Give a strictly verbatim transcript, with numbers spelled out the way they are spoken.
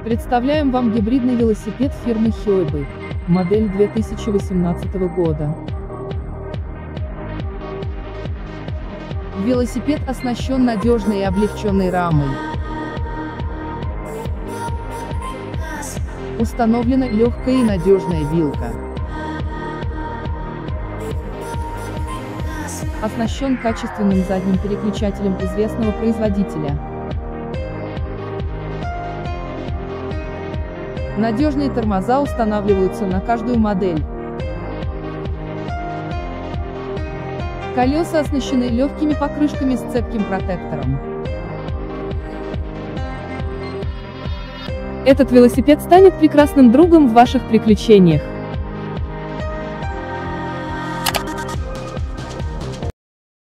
Представляем вам гибридный велосипед фирмы Hyundai, модель две тысячи восемнадцатого года. Велосипед оснащен надежной и облегченной рамой. Установлена легкая и надежная вилка. Оснащен качественным задним переключателем известного производителя. Надежные тормоза устанавливаются на каждую модель. Колеса оснащены легкими покрышками с цепким протектором. Этот велосипед станет прекрасным другом в ваших приключениях.